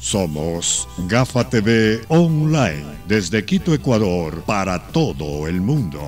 Somos Gafa TV Online, desde Quito, Ecuador, para todo el mundo.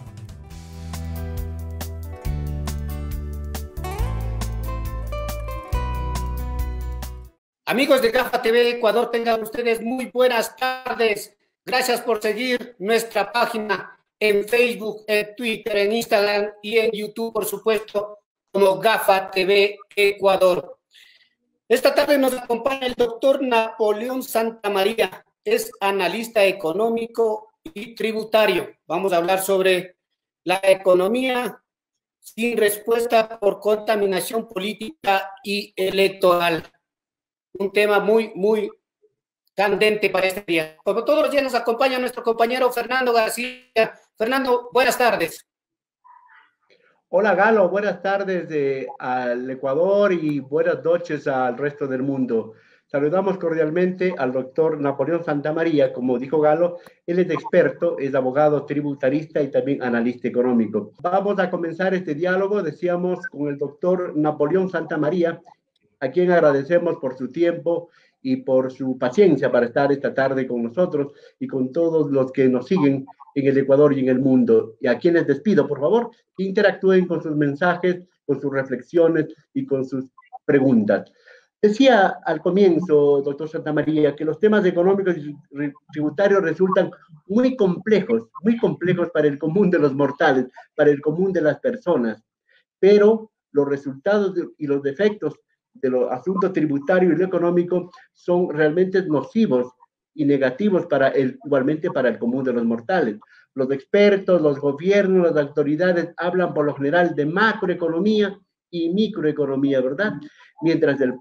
Amigos de Gafa TV Ecuador, tengan ustedes muy buenas tardes. Gracias por seguir nuestra página en Facebook, en Twitter, en Instagram y en YouTube, por supuesto, como Gafa TV Ecuador. Esta tarde nos acompaña el doctor Napoleón Santamaría, es analista económico y tributario. Vamos a hablar sobre la economía sin respuesta por contaminación política y electoral. Un tema muy candente para este día. Como todos los días nos acompaña nuestro compañero Fernando García. Fernando, buenas tardes. Hola Galo, buenas tardes al Ecuador y buenas noches al resto del mundo. Saludamos cordialmente al doctor Napoleón Santamaría. Como dijo Galo, él es experto, es abogado tributarista y también analista económico. Vamos a comenzar este diálogo, decíamos, con el doctor Napoleón Santamaría, a quien agradecemos por su tiempo y por su paciencia para estar esta tarde con nosotros y con todos los que nos siguen en el Ecuador y en el mundo. Y a quienes despido, por favor, que interactúen con sus mensajes, con sus reflexiones y con sus preguntas. Decía al comienzo, doctor Santamaría, que los temas económicos y tributarios resultan muy complejos para el común de los mortales, para el común de las personas, pero los resultados y los defectos de los asuntos tributarios y lo económico son realmente nocivos y negativos igualmente para el común de los mortales. Los expertos, los gobiernos, las autoridades hablan por lo general de macroeconomía y microeconomía, ¿verdad? Mientras el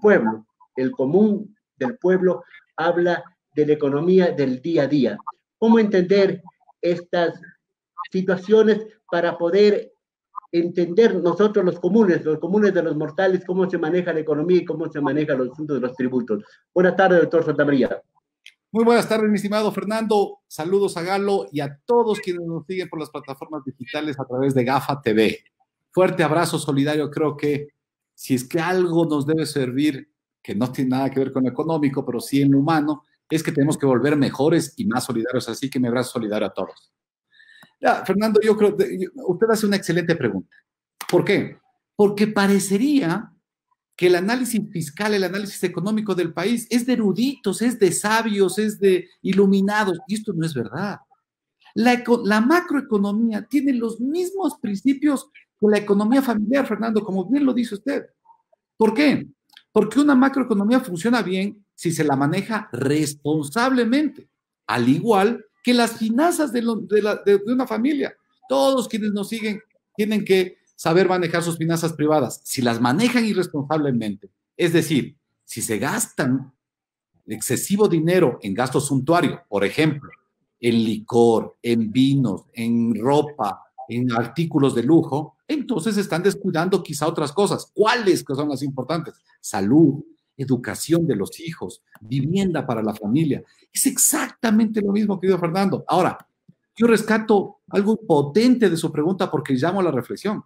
común del pueblo, habla de la economía del día a día. ¿Cómo entender estas situaciones para poder entender nosotros los comunes de los mortales, cómo se maneja la economía y cómo se maneja los asuntos de los tributos? Buenas tardes, doctor Santamaría. Muy buenas tardes, mi estimado Fernando. Saludos a Galo y a todos quienes nos siguen por las plataformas digitales a través de Gafa TV. Fuerte abrazo solidario. Creo que si es que algo nos debe servir, que no tiene nada que ver con lo económico, pero sí en lo humano, es que tenemos que volver mejores y más solidarios. Así que mi abrazo solidario a todos. Ya, Fernando, yo creo que usted hace una excelente pregunta. ¿Por qué? Porque parecería que el análisis fiscal, el análisis económico del país es de eruditos, es de sabios, es de iluminados, y esto no es verdad. La macroeconomía tiene los mismos principios que la economía familiar, Fernando, como bien lo dice usted. ¿Por qué? Porque una macroeconomía funciona bien si se la maneja responsablemente, al igual que las finanzas de una familia. Todos quienes nos siguen tienen que saber manejar sus finanzas privadas. Si las manejan irresponsablemente, es decir, si se gastan excesivo dinero en gasto suntuario, por ejemplo, en licor, en vinos, en ropa, en artículos de lujo, entonces están descuidando quizá otras cosas. ¿Cuáles que son las importantes? Salud, educación de los hijos, vivienda para la familia. Es exactamente lo mismo, querido Fernando. Ahora, yo rescato algo potente de su pregunta porque llamo a la reflexión.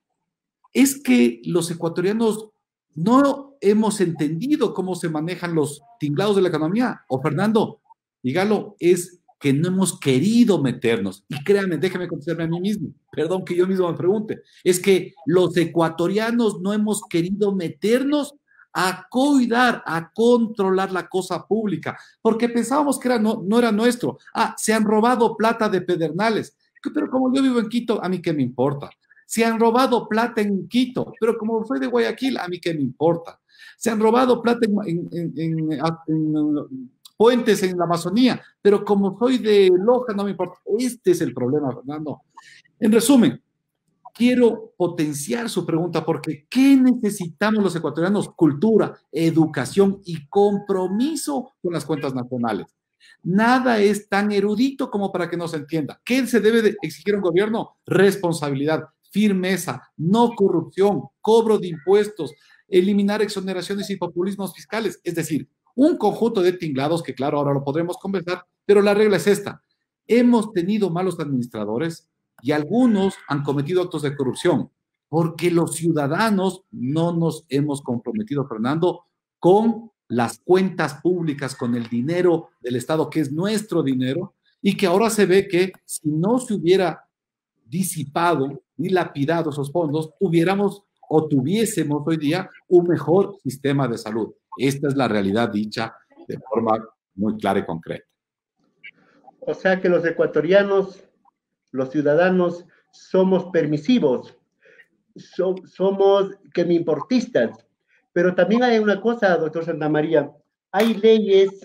Es que los ecuatorianos no hemos entendido cómo se manejan los tinglados de la economía. O Fernando, dígalo, es que no hemos querido meternos. Y créanme, déjeme contestarme a mí mismo. Perdón que yo mismo me pregunte. Es que los ecuatorianos no hemos querido meternos a cuidar, a controlar la cosa pública, porque pensábamos que no era nuestro. Se han robado plata de Pedernales, pero como yo vivo en Quito, a mí qué me importa. Se han robado plata en Quito, pero como soy de Guayaquil, a mí qué me importa. Se han robado plata en puentes en la Amazonía, pero como soy de Loja, no me importa. Este es el problema, Fernando. En resumen, quiero potenciar su pregunta porque ¿qué necesitamos los ecuatorianos? Cultura, educación y compromiso con las cuentas nacionales. Nada es tan erudito como para que no se entienda. ¿Qué se debe de exigir a un gobierno? Responsabilidad, firmeza, no corrupción, cobro de impuestos, eliminar exoneraciones y populismos fiscales. Es decir, un conjunto de tinglados que, claro, ahora lo podremos conversar, pero la regla es esta. Hemos tenido malos administradores y algunos han cometido actos de corrupción porque los ciudadanos no nos hemos comprometido, Fernando, con las cuentas públicas con el dinero del Estado, que es nuestro dinero, y que ahora se ve que si no se hubiera disipado y lapidado esos fondos, tuviésemos hoy día un mejor sistema de salud. Esta es la realidad dicha de forma muy clara y concreta. O sea que los ecuatorianos, los ciudadanos, somos permisivos, somos que me importistas. Pero también hay una cosa, doctor Santamaría, hay leyes,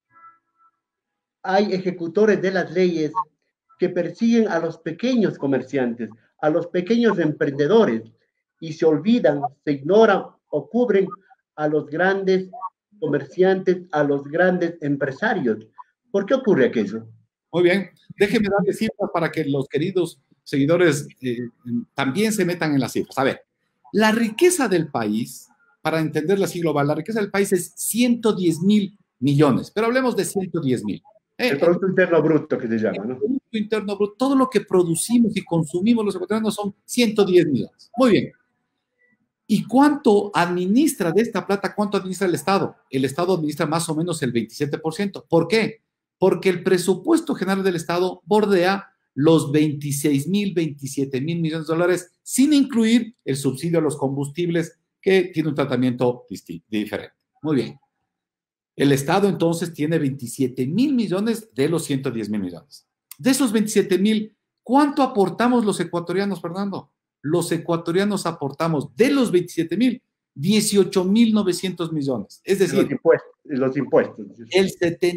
hay ejecutores de las leyes que persiguen a los pequeños comerciantes, a los pequeños emprendedores, y se olvidan, se ignoran o cubren a los grandes comerciantes, a los grandes empresarios. ¿Por qué ocurre aquello? Muy bien, déjeme darle cifras para que los queridos seguidores también se metan en las cifras. A ver, la riqueza del país, para entenderla así global, la riqueza del país es 110.000 millones, pero hablemos de 110.000. El Producto Interno Bruto que se llama, ¿no? El Producto Interno Bruto, todo lo que producimos y consumimos los ecuatorianos son 110 millones. Muy bien. ¿Y cuánto administra de esta plata? ¿Cuánto administra el Estado? El Estado administra más o menos el 27%. ¿Por qué? Porque el presupuesto general del Estado bordea los 26.000, 27.000 millones de dólares, sin incluir el subsidio a los combustibles, que tiene un tratamiento diferente. Muy bien. El Estado entonces tiene 27.000 millones de los 110.000 millones. De esos 27.000, ¿cuánto aportamos los ecuatorianos, Fernando? Los ecuatorianos aportamos de los 27.000, 18.900 millones. Es decir, los impuestos. El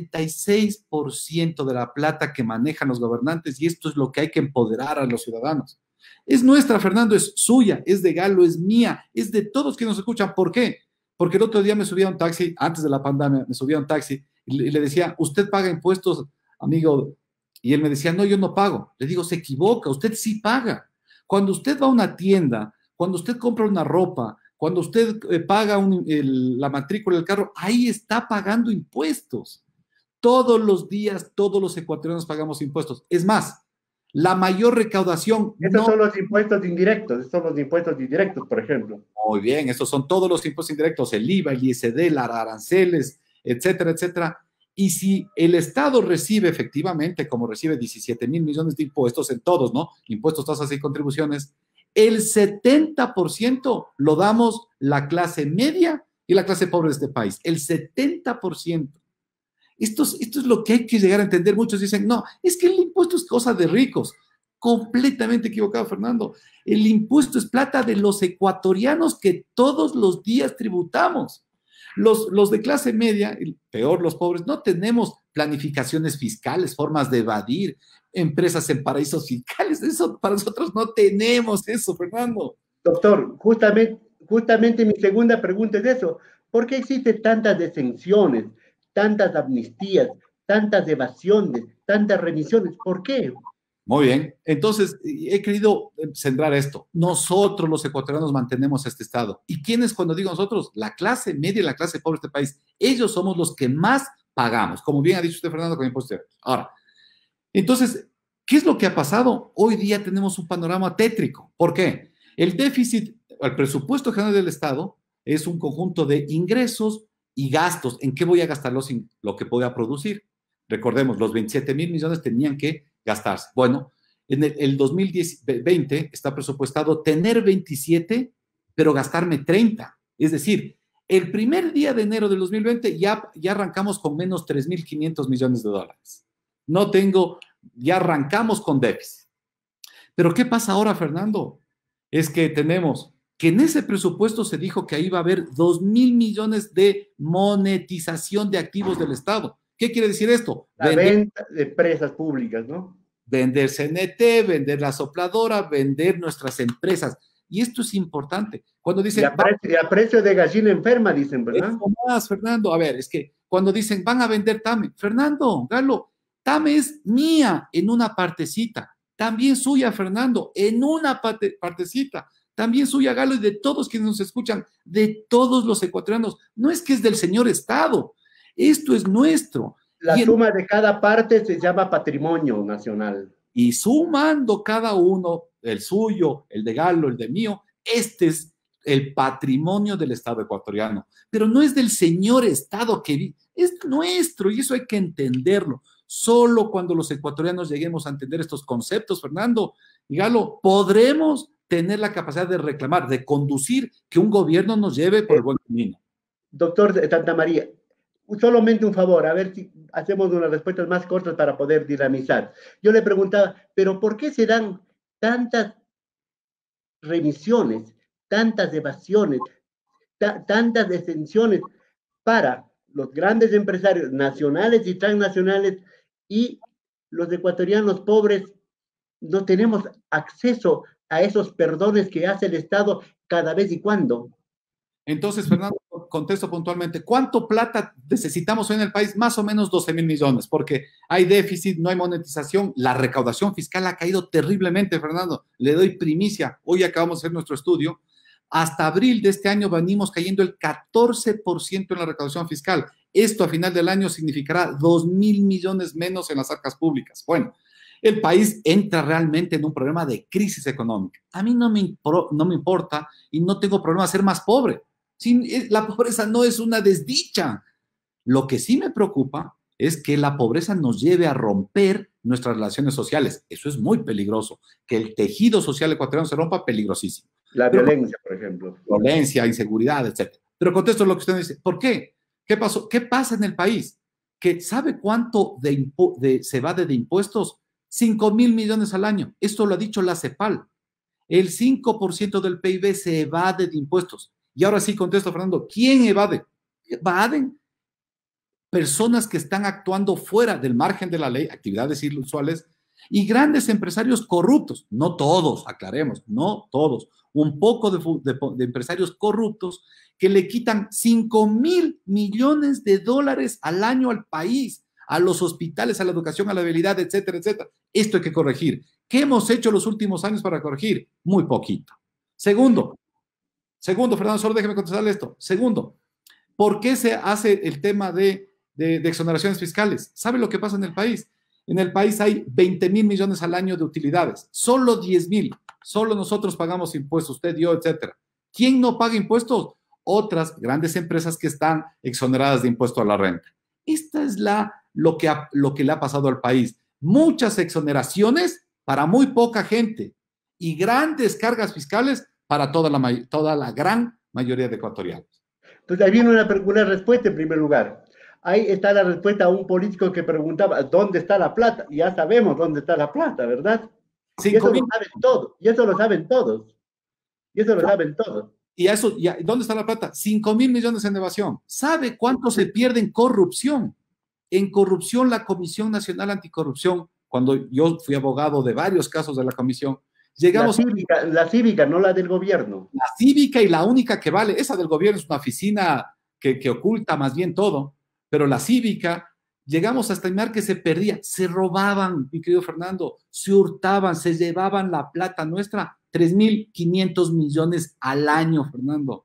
76% de la plata que manejan los gobernantes, y esto es lo que hay que empoderar a los ciudadanos. Es nuestra, Fernando, es suya, es de Galo, es mía, es de todos quienes nos escuchan. ¿Por qué? Porque el otro día me subí a un taxi, antes de la pandemia, me subí a un taxi y le decía, ¿usted paga impuestos, amigo? Y él me decía, no, yo no pago. Le digo, se equivoca, usted sí paga. Cuando usted va a una tienda, cuando usted compra una ropa, cuando usted paga la matrícula del carro, ahí está pagando impuestos. Todos los días, todos los ecuatorianos pagamos impuestos. Es más, la mayor recaudación... Estos son los impuestos indirectos, por ejemplo. Muy bien, estos son todos los impuestos indirectos, el IVA, el ISD, las aranceles, etcétera, etcétera. Y si el Estado recibe efectivamente, como recibe 17.000 millones de impuestos en todos, ¿no? Impuestos, tasas y contribuciones, el 70% lo damos la clase media y la clase pobre de este país. El 70%. Esto es lo que hay que llegar a entender. Muchos dicen, no, es que el impuesto es cosa de ricos. Completamente equivocado, Fernando. El impuesto es plata de los ecuatorianos que todos los días tributamos. Los de clase media, peor los pobres, no tenemos planificaciones fiscales, formas de evadir, empresas en paraísos fiscales. Eso para nosotros no tenemos eso, Fernando. Doctor, justamente mi segunda pregunta es eso. ¿Por qué existen tantas exenciones, tantas amnistías, tantas evasiones, tantas remisiones? ¿Por qué? Muy bien. Entonces, he querido centrar esto. Nosotros, los ecuatorianos, mantenemos este Estado. ¿Y quiénes, cuando digo nosotros? La clase media y la clase pobre de este país. Ellos somos los que más pagamos, como bien ha dicho usted, Fernando, con impuestos. Ahora, entonces, ¿qué es lo que ha pasado? Hoy día tenemos un panorama tétrico. ¿Por qué? El déficit, el presupuesto general del Estado es un conjunto de ingresos y gastos. ¿En qué voy a gastar lo que pueda producir? Recordemos, los 27.000 millones tenían que gastarse. Bueno, en el 2020 está presupuestado tener 27, pero gastarme 30. Es decir, el primer día de enero del 2020 ya arrancamos con menos 3.500 millones de dólares. Ya arrancamos con déficit. Pero ¿qué pasa ahora, Fernando? Es que tenemos que en ese presupuesto se dijo que ahí va a haber 2.000 millones de monetización de activos del Estado. ¿Qué quiere decir esto? La venta de empresas públicas, ¿no? Vender CNT, vender la sopladora, vender nuestras empresas. Y esto es importante. Cuando dicen... Y a precio de gallina enferma, dicen, ¿verdad? Eso más, Fernando. A ver, es que cuando dicen van a vender TAME, Fernando, Galo, TAME es mía en una partecita. También suya, Fernando, en una partecita. También suya, Galo, y de todos quienes nos escuchan, de todos los ecuatorianos. No es que es del señor Estado. Esto es nuestro. La suma de cada parte se llama patrimonio nacional. Y sumando cada uno, el suyo, el de Galo, el de mío, este es el patrimonio del Estado ecuatoriano, pero no es del señor Estado es nuestro y eso hay que entenderlo. Solo cuando los ecuatorianos lleguemos a entender estos conceptos, Fernando y Galo, podremos tener la capacidad de reclamar, de conducir, que un gobierno nos lleve por el buen camino. Doctor Santamaría, solamente un favor, a ver si hacemos unas respuestas más cortas para poder dinamizar. Yo le preguntaba, ¿pero por qué se dan tantas remisiones, tantas evasiones, tantas exenciones para los grandes empresarios nacionales y transnacionales y los ecuatorianos pobres no tenemos acceso a esos perdones que hace el Estado cada vez y cuando? Entonces, Fernando, contesto puntualmente, ¿cuánto plata necesitamos hoy en el país? Más o menos 12,000 millones, porque hay déficit, no hay monetización, la recaudación fiscal ha caído terriblemente, Fernando. Le doy primicia, hoy acabamos de hacer nuestro estudio. Hasta abril de este año venimos cayendo el 14% en la recaudación fiscal. Esto a final del año significará 2,000 millones menos en las arcas públicas. Bueno, el país entra realmente en un problema de crisis económica. A mí no me importa y no tengo problema de ser más pobre. La pobreza no es una desdicha. Lo que sí me preocupa es que la pobreza nos lleve a romper nuestras relaciones sociales. Eso es muy peligroso. Que el tejido social ecuatoriano se rompa, peligrosísimo. La violencia, por ejemplo. Violencia, inseguridad, etc. Pero contesto lo que usted dice. ¿Por qué? ¿Qué pasó? ¿Qué pasa en el país? Que ¿sabe cuánto se evade de impuestos? 5,000 millones al año. Esto lo ha dicho la CEPAL. El 5% del PIB se evade de impuestos. Y ahora sí contesto, Fernando, ¿quién evade? Evaden personas que están actuando fuera del margen de la ley, actividades inusuales, y grandes empresarios corruptos. No todos, aclaremos, no todos. Un poco de empresarios corruptos que le quitan 5,000 millones de dólares al año al país, a los hospitales, a la educación, a la habilidad, etcétera, etcétera. Esto hay que corregir. ¿Qué hemos hecho los últimos años para corregir? Muy poquito. Segundo, Fernando, solo déjeme contestarle esto. Segundo, ¿por qué se hace el tema de exoneraciones fiscales? ¿Sabe lo que pasa en el país? En el país hay 20,000 millones al año de utilidades. Solo 10,000. Solo nosotros pagamos impuestos, usted, yo, etcétera. ¿Quién no paga impuestos? Otras grandes empresas que están exoneradas de impuesto a la renta. Esta es lo que le ha pasado al país. Muchas exoneraciones para muy poca gente y grandes cargas fiscales para toda la gran mayoría de ecuatorianos. Entonces, ahí viene una respuesta en primer lugar. Ahí está la respuesta a un político que preguntaba, ¿dónde está la plata? Ya sabemos dónde está la plata, ¿verdad? Y eso lo saben todos. Y eso lo saben todos. Y eso lo saben todos. ¿Dónde está la plata? 5,000 millones en evasión. ¿Sabe cuánto se pierde en corrupción? En corrupción, la Comisión Nacional Anticorrupción, cuando yo fui abogado de varios casos de la comisión, llegamos la cívica, no la del gobierno. La cívica y la única que vale, esa del gobierno es una oficina que oculta más bien todo, pero la cívica, llegamos a estimar que se perdía, se robaban, mi querido Fernando, se hurtaban, se llevaban la plata nuestra, 3,500 millones al año, Fernando.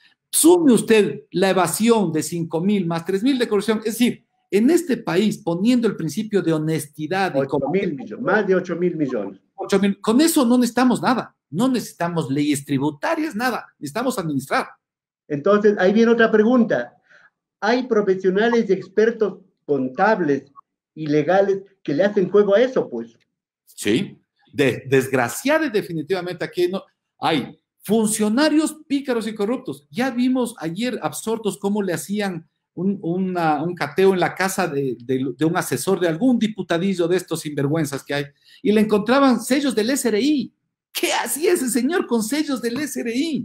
Sume usted la evasión de 5,000 más 3,000 de corrupción, es decir, en este país, poniendo el principio de honestidad. 8,000 millones, más de 8,000 millones. 8,000, con eso no necesitamos nada, no necesitamos leyes tributarias, nada, necesitamos administrar. Entonces, ahí viene otra pregunta. ¿Hay profesionales y expertos contables y legales que le hacen juego a eso, pues? Sí, desgraciadamente definitivamente aquí no hay funcionarios pícaros y corruptos. Ya vimos ayer absortos cómo le hacían un cateo en la casa de un asesor de algún diputadillo de estos sinvergüenzas que hay, y le encontraban sellos del SRI. ¿Qué hacía ese señor con sellos del SRI?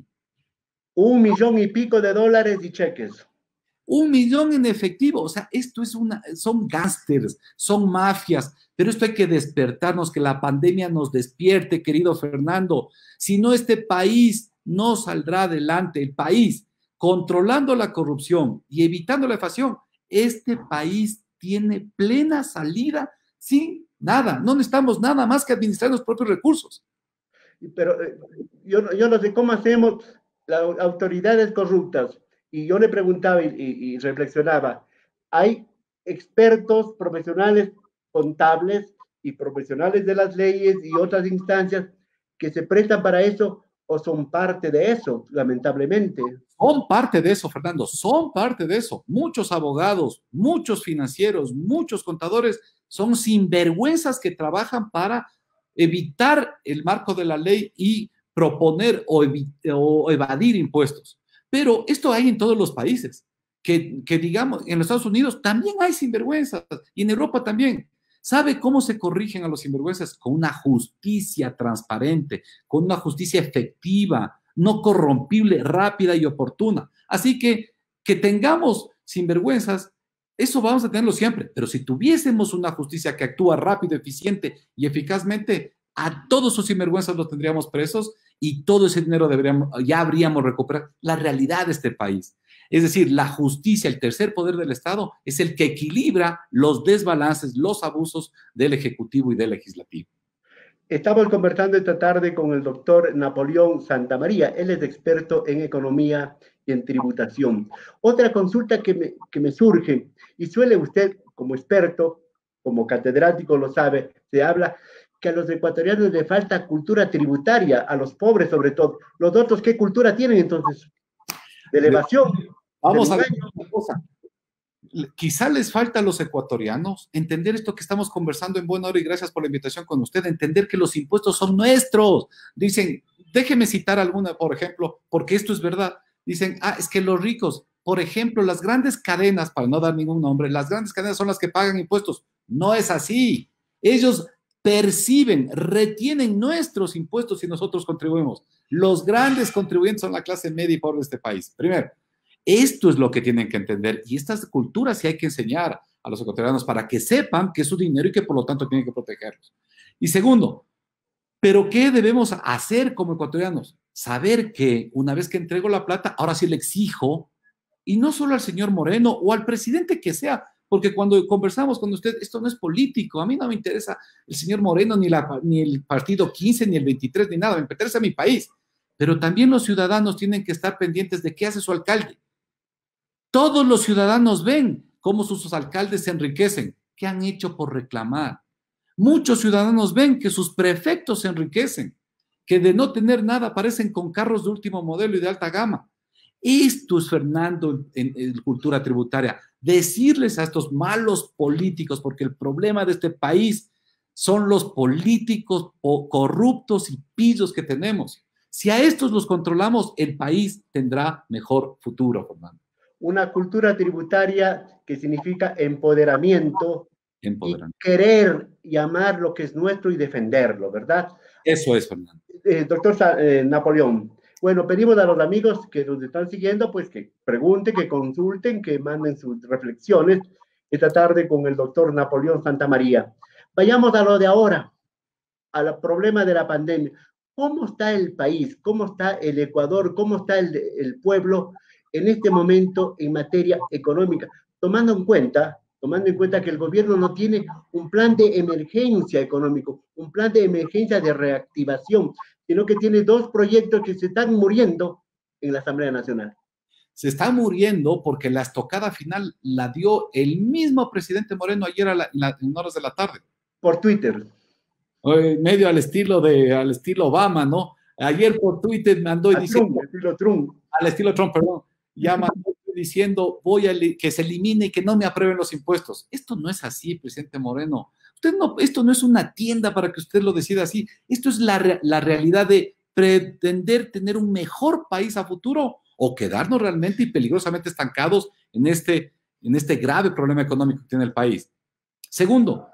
1 millón y pico de dólares y cheques. 1 millón en efectivo. O sea, esto son gángsters, son mafias, pero esto hay que despertarnos, que la pandemia nos despierte, querido Fernando. Si no, este país no saldrá adelante. El país, controlando la corrupción y evitando la evasión, este país tiene plena salida sin nada. No necesitamos nada más que administrar los propios recursos. Pero yo no sé cómo hacemos las autoridades corruptas. Y yo le preguntaba y reflexionaba, hay expertos profesionales contables y profesionales de las leyes y otras instancias que se prestan para eso, o son parte de eso, lamentablemente. Son parte de eso, Fernando, son parte de eso. Muchos abogados, muchos financieros, muchos contadores son sinvergüenzas que trabajan para evitar el marco de la ley y proponer o evadir impuestos. Pero esto hay en todos los países, que digamos, en los Estados Unidos también hay sinvergüenzas y en Europa también. ¿Sabe cómo se corrigen a los sinvergüenzas? Con una justicia transparente, con una justicia efectiva, no corrompible, rápida y oportuna. Así que tengamos sinvergüenzas, eso vamos a tenerlo siempre, pero si tuviésemos una justicia que actúa rápido, eficiente y eficazmente, a todos esos sinvergüenzas los tendríamos presos y todo ese dinero ya habríamos recuperado la realidad de este país. Es decir, la justicia, el tercer poder del Estado, es el que equilibra los desbalances, los abusos del Ejecutivo y del Legislativo. Estamos conversando esta tarde con el doctor Napoleón Santamaría. Él es experto en economía y en tributación. Otra consulta que me surge, y suele usted, como experto, como catedrático lo sabe, se habla que a los ecuatorianos les falta cultura tributaria, a los pobres sobre todo. ¿Los otros qué cultura tienen entonces? De elevación. Vamos a ver una cosa. Quizá les falta a los ecuatorianos entender esto que estamos conversando en buena hora y gracias por la invitación con usted, entender que los impuestos son nuestros. Dicen, déjeme citar alguna, por ejemplo, porque esto es verdad. Dicen, es que los ricos, por ejemplo, las grandes cadenas, para no dar ningún nombre, las grandes cadenas son las que pagan impuestos. No es así. Ellos perciben, retienen nuestros impuestos y nosotros contribuimos. Los grandes contribuyentes son la clase media y pobre de este país. Primero, esto es lo que tienen que entender y estas culturas sí hay que enseñar a los ecuatorianos para que sepan que es su dinero y que por lo tanto tienen que protegerlos. Y segundo, ¿pero qué debemos hacer como ecuatorianos? Saber que una vez que entrego la plata, ahora sí le exijo, y no solo al señor Moreno o al presidente que sea, porque cuando conversamos con usted, esto no es político, a mí no me interesa el señor Moreno, ni el partido 15, ni el 23, ni nada, me interesa mi país. Pero también los ciudadanos tienen que estar pendientes de qué hace su alcalde. Todos los ciudadanos ven cómo sus alcaldes se enriquecen. ¿Qué han hecho por reclamar? Muchos ciudadanos ven que sus prefectos se enriquecen, que de no tener nada aparecen con carros de último modelo y de alta gama. Esto es, Fernando, en cultura tributaria. Decirles a estos malos políticos, porque el problema de este país son los políticos corruptos y pillos que tenemos. Si a estos los controlamos, el país tendrá mejor futuro, Fernando. Una cultura tributaria que significa empoderamiento. Y querer llamar lo que es nuestro y defenderlo, ¿verdad? Eso es, Fernando. Doctor Napoleón, bueno, pedimos a los amigos que nos están siguiendo, pues que pregunten, que consulten, que manden sus reflexiones esta tarde con el doctor Napoleón Santamaría. Vayamos a lo de ahora, al problema de la pandemia. ¿Cómo está el país? ¿Cómo está el Ecuador? ¿Cómo está el pueblo en este momento en materia económica? Tomando en cuenta que el gobierno no tiene un plan de emergencia económico, un plan de emergencia de reactivación, sino que tiene dos proyectos que se están muriendo en la Asamblea Nacional. Se está muriendo porque la estocada final la dio el mismo presidente Moreno ayer en horas de la tarde. Por Twitter. Medio al estilo Obama, ¿no? Ayer por Twitter mandó diciendo... Al estilo Trump, perdón. Ya mandó diciendo, que se elimine y que no me aprueben los impuestos. Esto no es así, presidente Moreno. Esto no es una tienda para que usted lo decida así. Esto es la realidad de pretender tener un mejor país a futuro o quedarnos realmente y peligrosamente estancados en este grave problema económico que tiene el país. Segundo,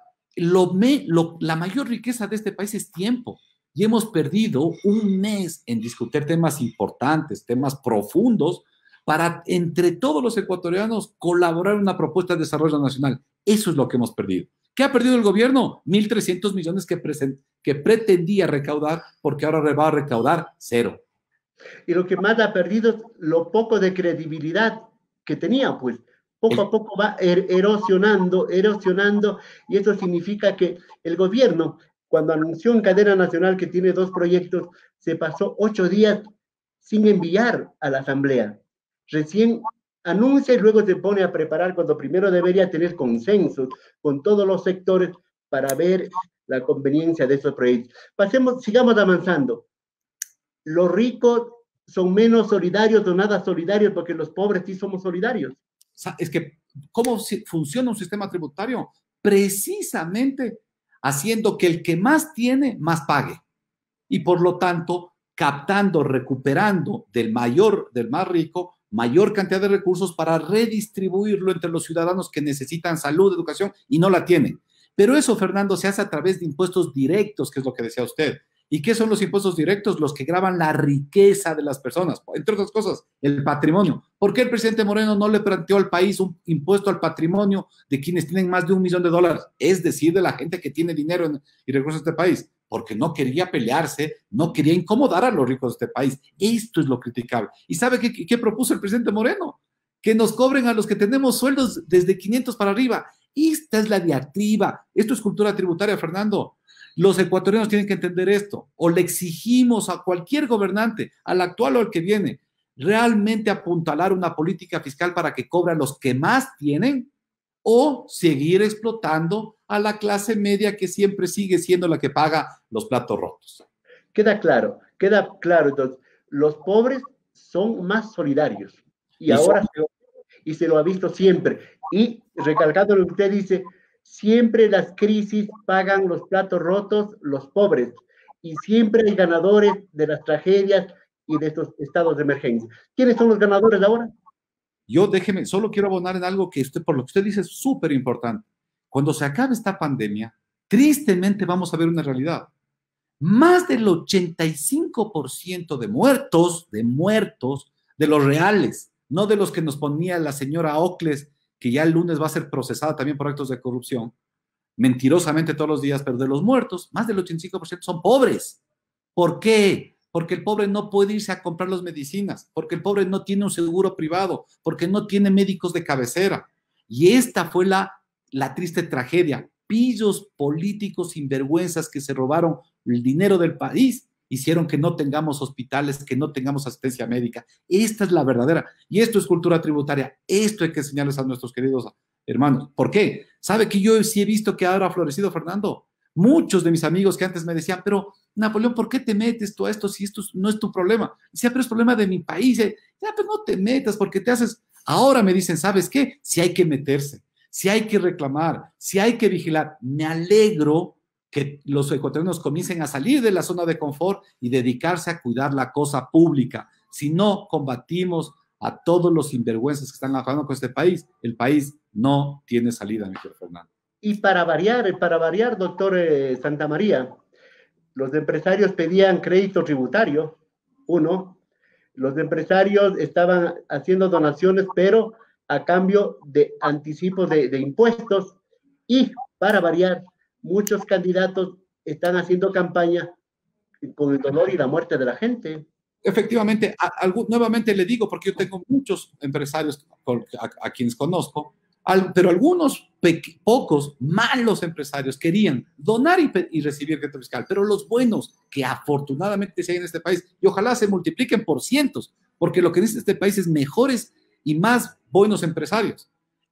la mayor riqueza de este país es tiempo. Y hemos perdido un mes en discutir temas importantes, temas profundos, para entre todos los ecuatorianos colaborar en una propuesta de desarrollo nacional. Eso es lo que hemos perdido. ¿Qué ha perdido el gobierno? 1.300 millones que pretendía recaudar, porque ahora va a recaudar 0. Y lo que más ha perdido es lo poco de credibilidad que tenía, pues poco a poco va erosionando, y eso significa que el gobierno, cuando anunció en cadena nacional que tiene 2 proyectos, se pasó 8 días sin enviar a la Asamblea. Recién anuncia y luego se pone a preparar cuando primero debería tener consensos con todos los sectores para ver la conveniencia de esos proyectos. Sigamos avanzando. los ricos son menos solidarios o nada solidarios porque los pobres sí somos solidarios. Es que, ¿cómo funciona un sistema tributario? Precisamente haciendo que el que más tiene, más pague. Y por lo tanto, captando, recuperando del más rico, mayor cantidad de recursos para redistribuirlo entre los ciudadanos que necesitan salud, educación y no la tienen. Pero eso, Fernando, se hace a través de impuestos directos, que es lo que decía usted. ¿Y qué son los impuestos directos? Los que graban la riqueza de las personas, entre otras cosas, el patrimonio. ¿Por qué el presidente Moreno no le planteó al país un impuesto al patrimonio de quienes tienen más de $1 millón? Es decir, de la gente que tiene dinero y recursos de este país. Porque no quería pelearse, no quería incomodar a los ricos de este país. Esto es lo criticable. ¿Y sabe qué propuso el presidente Moreno? Que nos cobren a los que tenemos sueldos desde 500 para arriba. Esta es la diatriba. Esto es cultura tributaria, Fernando. Los ecuatorianos tienen que entender esto. O le exigimos a cualquier gobernante, al actual o al que viene, realmente apuntalar una política fiscal para que cobre a los que más tienen, o seguir explotando a la clase media que siempre sigue siendo la que paga los platos rotos. Queda claro. Entonces, los pobres son más solidarios. Y ahora se lo ha visto siempre. Y recalcando lo que usted dice, siempre las crisis pagan los platos rotos los pobres. Y siempre hay ganadores de las tragedias y de estos estados de emergencia. ¿Quiénes son los ganadores ahora? Yo solo quiero abonar en algo que por lo que usted dice es súper importante. Cuando se acabe esta pandemia, tristemente vamos a ver una realidad. Más del 85% de muertos, de los reales, no de los que nos ponía la señora Ocles, que ya el lunes va a ser procesada también por actos de corrupción, mentirosamente todos los días, pero de los muertos, más del 85% son pobres. ¿Por qué? Porque el pobre no puede irse a comprar las medicinas, porque el pobre no tiene un seguro privado, porque no tiene médicos de cabecera. Y esta fue la triste tragedia. Pillos políticos sinvergüenzas que se robaron el dinero del país, hicieron que no tengamos hospitales, que no tengamos asistencia médica. Esta es la verdadera. Y esto es cultura tributaria. Esto hay que enseñarles a nuestros queridos hermanos. ¿Por qué? ¿Sabe que yo sí he visto que ahora ha florecido, Fernando? Muchos de mis amigos que antes me decían, pero Napoleón, ¿por qué te metes tú a esto si esto no es tu problema? Decía, pero es problema de mi país. Ya, pero no te metas porque te haces... Ahora me dicen, ¿sabes qué? Si hay que meterse, si hay que reclamar, si hay que vigilar. Me alegro que los ecuatorianos comiencen a salir de la zona de confort y dedicarse a cuidar la cosa pública. Si no combatimos a todos los sinvergüenzas que están acabando con este país, el país no tiene salida, mi querido Fernando. Y para variar, doctor Santamaría, los empresarios pedían crédito tributario, los empresarios estaban haciendo donaciones, pero a cambio de anticipos de impuestos, y para variar, muchos candidatos están haciendo campaña con el dolor y la muerte de la gente. Efectivamente, nuevamente le digo, porque yo tengo muchos empresarios a quienes conozco, pero algunos pocos malos empresarios querían donar y recibir crédito fiscal, pero los buenos, que afortunadamente se hay en este país, y ojalá se multipliquen por cientos, porque lo que necesita este país es mejores y más buenos empresarios.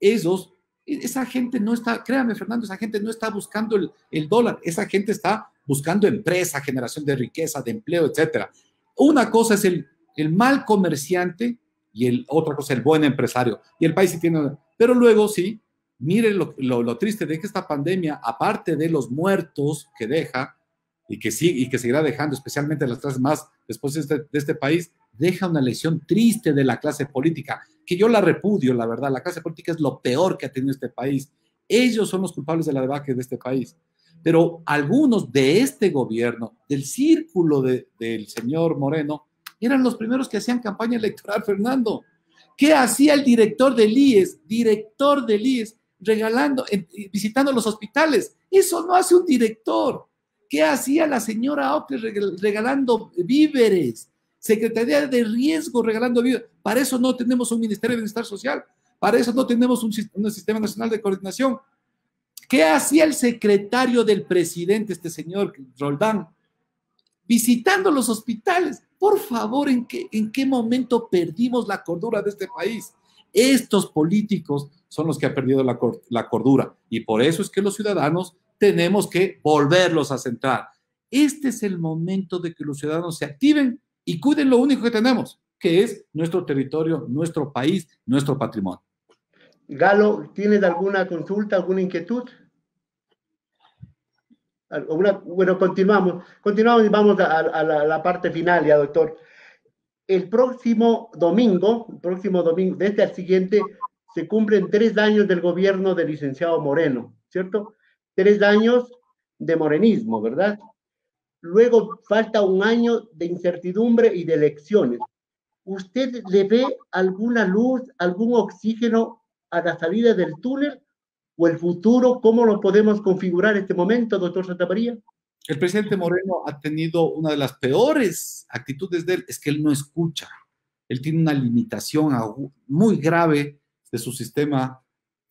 Esa gente no está, créame Fernando, esa gente no está buscando el dólar, esa gente está buscando empresa, generación de riqueza, de empleo, etcétera. Una cosa es el mal comerciante y otra cosa el buen empresario. Y el país sí tiene... Pero luego sí, mire lo triste de que esta pandemia, aparte de los muertos que deja y que seguirá dejando, especialmente las clases más después de este país, deja una lección triste de la clase política, que yo la repudio, la verdad. La clase política es lo peor que ha tenido este país. Ellos son los culpables de la debacle de este país. Pero algunos de este gobierno, del círculo del señor Moreno, eran los primeros que hacían campaña electoral, Fernando. ¿Qué hacía el director del IES? Visitando los hospitales. Eso no hace un director. ¿Qué hacía la señora Ocles regalando víveres? Secretaría de Riesgo regalando víveres. Para eso no tenemos un Ministerio de Bienestar Social. Para eso no tenemos un Sistema Nacional de Coordinación. ¿Qué hacía el secretario del presidente, este señor Roldán? Visitando los hospitales. Por favor, ¿en qué momento perdimos la cordura de este país? Estos políticos son los que han perdido la cordura, y por eso es que los ciudadanos tenemos que volverlos a centrar. Este es el momento de que los ciudadanos se activen y cuiden lo único que tenemos, que es nuestro territorio, nuestro país, nuestro patrimonio. Galo, ¿tienes alguna consulta, alguna inquietud? Bueno, continuamos y vamos a la parte final ya, doctor. El próximo domingo, de este al siguiente, se cumplen 3 años del gobierno del licenciado Moreno, ¿cierto? 3 años de morenismo, ¿verdad? Luego falta un año de incertidumbre y de elecciones. ¿Usted le ve alguna luz, algún oxígeno a la salida del túnel? ¿O el futuro, cómo lo podemos configurar en este momento, doctor Santamaría? El presidente Moreno ha tenido una de las peores actitudes de él, es que él no escucha. Él tiene una limitación muy grave de su sistema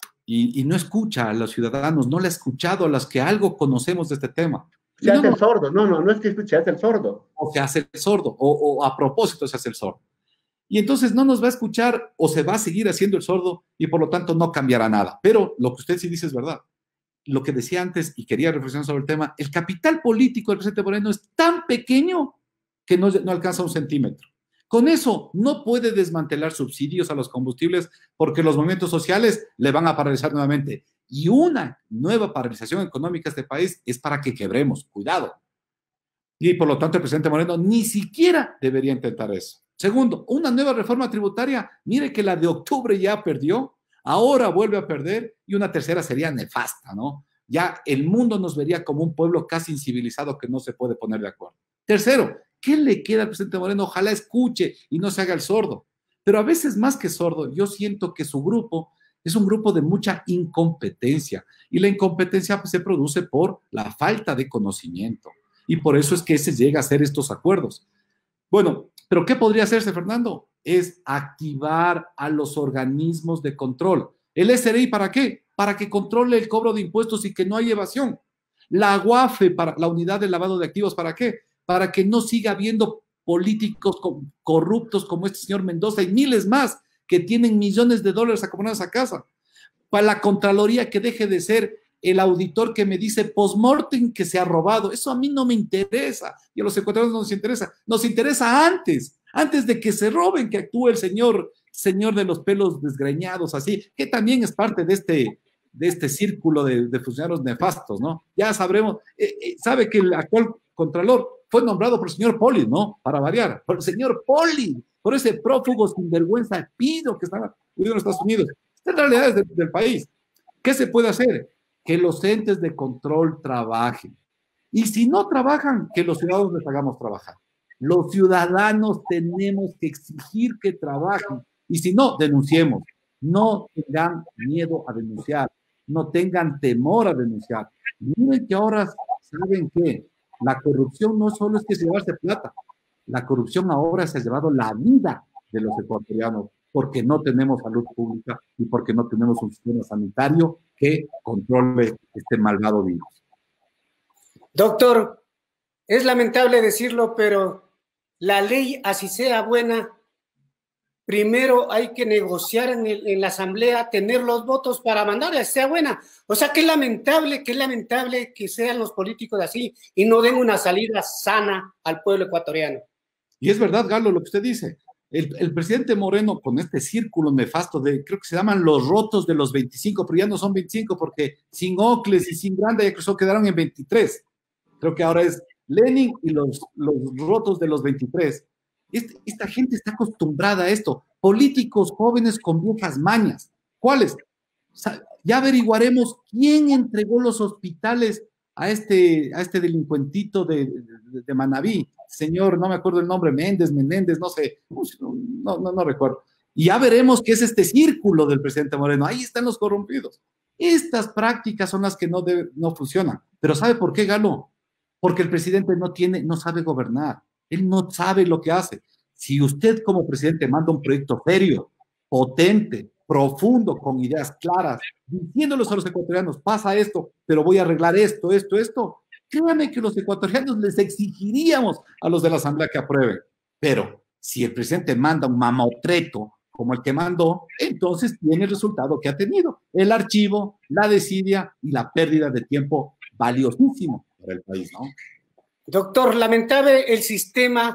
y no escucha a los ciudadanos, no le ha escuchado a los que algo conocemos de este tema. Se hace el sordo, no es que escuche, se hace el sordo. O se hace el sordo, o a propósito se hace el sordo. Y entonces no nos va a escuchar o se va a seguir haciendo el sordo y por lo tanto no cambiará nada. Pero lo que usted sí dice es verdad. Lo que decía antes y quería reflexionar sobre el tema, el capital político del presidente Moreno es tan pequeño que no alcanza 1 centímetro. Con eso no puede desmantelar subsidios a los combustibles porque los movimientos sociales le van a paralizar nuevamente. Y una nueva paralización económica de este país es para que quebremos. Cuidado. Y por lo tanto el presidente Moreno ni siquiera debería intentar eso. Segundo, una nueva reforma tributaria. Mire que la de octubre ya perdió, ahora vuelve a perder y una tercera sería nefasta, ¿no? Ya el mundo nos vería como un pueblo casi incivilizado que no se puede poner de acuerdo. Tercero, ¿qué le queda al presidente Moreno? Ojalá escuche y no se haga el sordo. Pero a veces más que sordo, yo siento que su grupo es un grupo de mucha incompetencia y la incompetencia se produce por la falta de conocimiento y por eso es que se llega a hacer estos acuerdos. Bueno, pero ¿qué podría hacerse, Fernando? Es activar a los organismos de control. ¿El SRI para qué? Para que controle el cobro de impuestos y que no haya evasión. La UAFE, para la unidad de lavado de activos, ¿para qué? Para que no siga habiendo políticos corruptos como este señor Mendoza y miles más que tienen millones de dólares acumulados a casa. Para la Contraloría que deje de ser el auditor que me dice post-mortem que se ha robado. Eso a mí no me interesa y a los ecuatorianos no nos interesa. Nos interesa antes de que se roben, que actúe el señor de los pelos desgreñados, así, que también es parte de este círculo de funcionarios nefastos, ¿no? Ya sabremos, sabe que el actual contralor fue nombrado por el señor Poli, ¿no? Para variar, por el señor Poli, por ese prófugo sinvergüenza pido que estaba en los Estados Unidos. Esta es la realidad del país. ¿Qué se puede hacer? Que los entes de control trabajen. Y si no trabajan, que los ciudadanos les hagamos trabajar. Los ciudadanos tenemos que exigir que trabajen. Y si no, denunciemos. No tengan miedo a denunciar. No tengan temor a denunciar. Miren que ahora saben que la corrupción no solo es que se llevarse plata. La corrupción ahora se ha llevado la vida de los ecuatorianos porque no tenemos salud pública y porque no tenemos un sistema sanitario que controle este malvado virus. Doctor, es lamentable decirlo, pero la ley, así sea buena, primero hay que negociar en la asamblea, tener los votos para mandar, así sea buena. O sea, qué lamentable que sean los políticos así y no den una salida sana al pueblo ecuatoriano. Y es verdad, Galo, lo que usted dice. El presidente Moreno, con este círculo nefasto de, creo que se llaman los rotos de los 25, pero ya no son 25 porque sin Ocles y sin Granda ya creo quedaron en 23. Creo que ahora es Lenin y los rotos de los 23. Esta gente está acostumbrada a esto. Políticos jóvenes con viejas mañas. ¿Cuáles? Ya averiguaremos quién entregó los hospitales a este delincuentito de Manabí. Señor, no me acuerdo el nombre, Menéndez, no sé, no recuerdo. Y ya veremos qué es este círculo del presidente Moreno. Ahí están los corrompidos. Estas prácticas son las que no funcionan. Pero ¿sabe por qué, Galo? Porque el presidente no sabe gobernar. Él no sabe lo que hace. Si usted como presidente manda un proyecto serio, potente, profundo, con ideas claras, diciéndoles a los ecuatorianos, pasa esto, pero voy a arreglar esto, créanme que los ecuatorianos les exigiríamos a los de la asamblea que aprueben. Pero si el presidente manda un mamotreto como el que mandó, entonces tiene el resultado que ha tenido: el archivo, la desidia y la pérdida de tiempo valiosísimo para el país, ¿no? Doctor, lamentable el sistema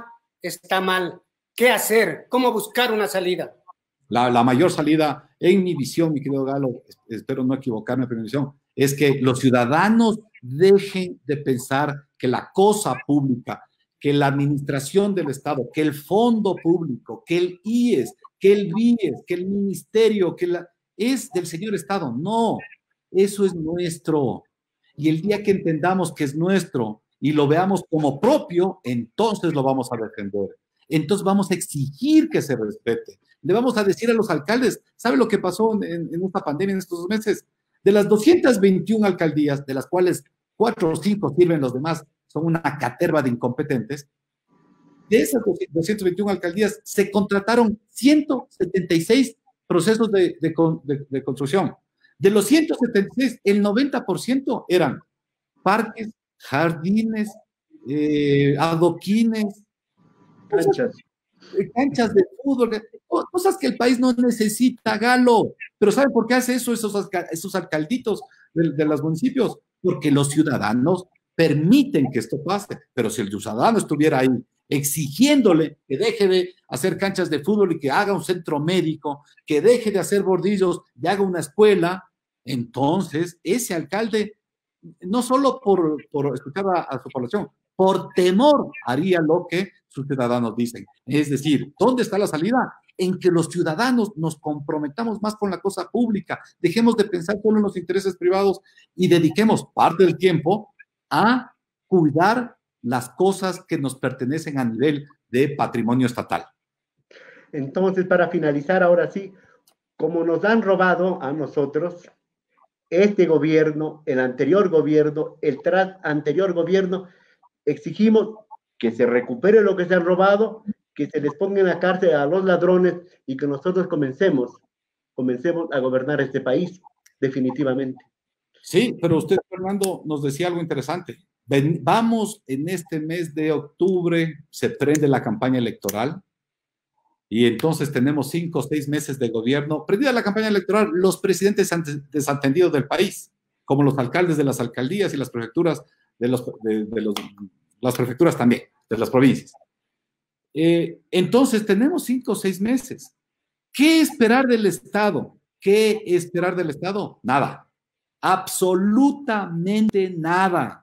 está mal. ¿Qué hacer? ¿Cómo buscar una salida? La mayor salida, en mi visión, mi querido Galo, espero no equivocarme, pero en mi visión, es que los ciudadanos dejen de pensar que la cosa pública, que la administración del Estado, que el fondo público, que el IES, que el BIES, que el ministerio, es del señor Estado. No, eso es nuestro. Y el día que entendamos que es nuestro y lo veamos como propio, entonces lo vamos a defender. Entonces vamos a exigir que se respete. Le vamos a decir a los alcaldes, ¿sabe lo que pasó en esta pandemia en estos 2 meses? De las 221 alcaldías, de las cuales 4 o 5 sirven, los demás son una caterva de incompetentes, de esas 221 alcaldías se contrataron 176 procesos de construcción. De los 176, el 90% eran parques, jardines, adoquines, canchas de fútbol, cosas que el país no necesita, Galo. Pero ¿saben por qué hace eso esos alcalditos de los municipios? Porque los ciudadanos permiten que esto pase. Pero si el ciudadano estuviera ahí exigiéndole que deje de hacer canchas de fútbol y que haga un centro médico, que deje de hacer bordillos y haga una escuela, entonces ese alcalde, no solo por escuchar a su población, por temor haría lo que sus ciudadanos dicen. Es decir, ¿dónde está la salida? En que los ciudadanos nos comprometamos más con la cosa pública, dejemos de pensar solo en los intereses privados y dediquemos parte del tiempo a cuidar las cosas que nos pertenecen a nivel de patrimonio estatal. Entonces, para finalizar, ahora sí, como nos han robado a nosotros, este gobierno, el anterior gobierno, el anterior gobierno, exigimos que se recupere lo que se han robado, que se les ponga en la cárcel a los ladrones y que nosotros comencemos a gobernar este país, definitivamente. Sí, pero usted, Fernando, nos decía algo interesante. Vamos en este mes de octubre, se prende la campaña electoral y entonces tenemos 5 o 6 meses de gobierno. Prendida la campaña electoral, los presidentes desatendidos del país, como los alcaldes de las alcaldías y las prefecturas las prefecturas también, de las provincias. Entonces tenemos 5 o 6 meses. ¿Qué esperar del Estado? ¿Qué esperar del Estado? Nada. Absolutamente nada.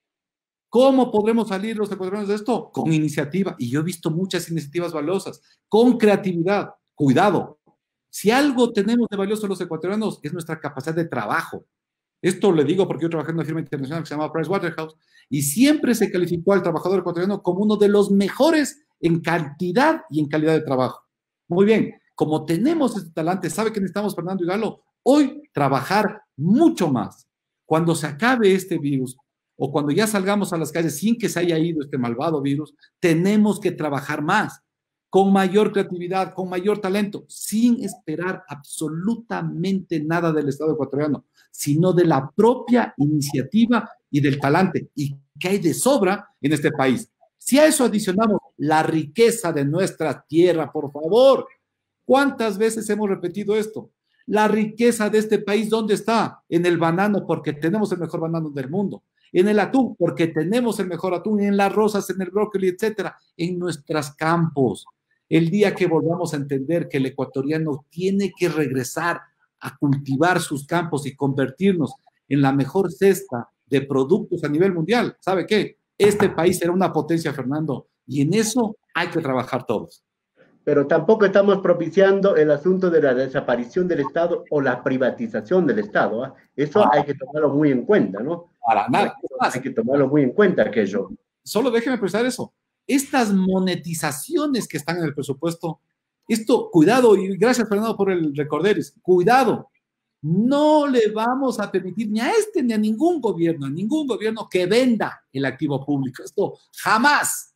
¿Cómo podremos salir los ecuatorianos de esto? Con iniciativa. Y yo he visto muchas iniciativas valiosas. Con creatividad. Cuidado. Si algo tenemos de valioso los ecuatorianos es nuestra capacidad de trabajo. Esto le digo porque yo trabajé en una firma internacional que se llama Pricewaterhouse y siempre se calificó al trabajador ecuatoriano como uno de los mejores en cantidad y en calidad de trabajo. Muy bien. Como tenemos este talante, ¿sabe qué necesitamos, Fernando y Galo? Hoy trabajar mucho más. Cuando se acabe este virus o cuando ya salgamos a las calles sin que se haya ido este malvado virus, tenemos que trabajar más, con mayor creatividad, con mayor talento, sin esperar absolutamente nada del Estado ecuatoriano, sino de la propia iniciativa y del talante, y que hay de sobra en este país. Si a eso adicionamos la riqueza de nuestra tierra, por favor, ¿cuántas veces hemos repetido esto? La riqueza de este país, ¿dónde está? En el banano, porque tenemos el mejor banano del mundo. En el atún, porque tenemos el mejor atún. En las rosas, en el brócoli, etcétera. En nuestros campos. El día que volvamos a entender que el ecuatoriano tiene que regresar a cultivar sus campos y convertirnos en la mejor cesta de productos a nivel mundial, ¿sabe qué? Este país será una potencia, Fernando, y en eso hay que trabajar todos. Pero tampoco estamos propiciando el asunto de la desaparición del Estado o la privatización del Estado. ¿Eh? Eso hay que tomarlo muy en cuenta, ¿no? Para nada. Hay que tomarlo muy en cuenta aquello. Solo déjeme precisar eso. Estas monetizaciones que están en el presupuesto, esto, cuidado, y gracias, Fernando, por el recorderis, cuidado, no le vamos a permitir ni a este ni a ningún gobierno que venda el activo público. Esto jamás.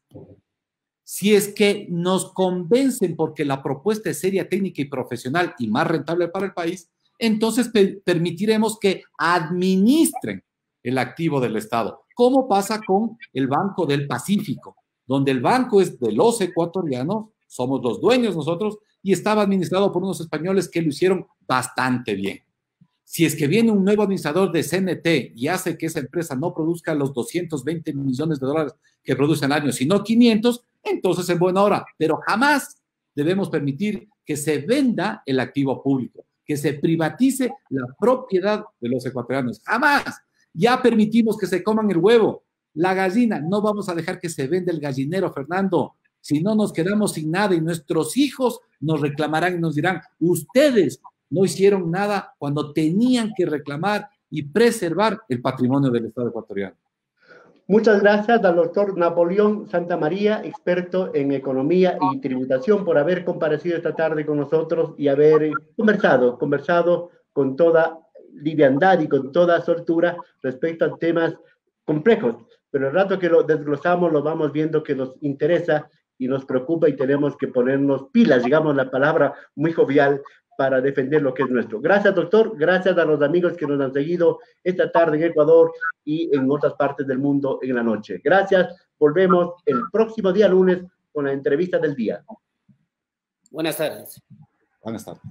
Si es que nos convencen porque la propuesta es seria, técnica y profesional y más rentable para el país, entonces permitiremos que administren el activo del Estado, como pasa con el Banco del Pacífico, donde el banco es de los ecuatorianos, somos los dueños nosotros, y estaba administrado por unos españoles que lo hicieron bastante bien. Si es que viene un nuevo administrador de CNT y hace que esa empresa no produzca los 220 millones de dólares que produce al año, sino 500, entonces en buena hora, pero jamás debemos permitir que se venda el activo público, que se privatice la propiedad de los ecuatorianos. Jamás. Ya permitimos que se coman el huevo, la gallina. No vamos a dejar que se venda el gallinero, Fernando. Si no, nos quedamos sin nada y nuestros hijos nos reclamarán y nos dirán, ustedes no hicieron nada cuando tenían que reclamar y preservar el patrimonio del Estado ecuatoriano. Muchas gracias al doctor Napoleón Santamaría, experto en economía y tributación, por haber comparecido esta tarde con nosotros y haber conversado con toda liviandad y con toda soltura respecto a temas complejos. Pero el rato que lo desglosamos, lo vamos viendo que nos interesa y nos preocupa y tenemos que ponernos pilas, digamos la palabra muy jovial, para defender lo que es nuestro. Gracias, doctor. Gracias a los amigos que nos han seguido esta tarde en Ecuador y en otras partes del mundo en la noche. Gracias. Volvemos el próximo día lunes con la entrevista del día. Buenas tardes. Buenas tardes.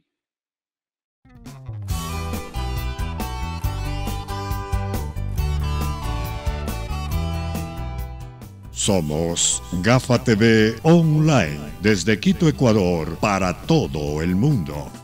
Somos Gafa TV Online, desde Quito, Ecuador, para todo el mundo.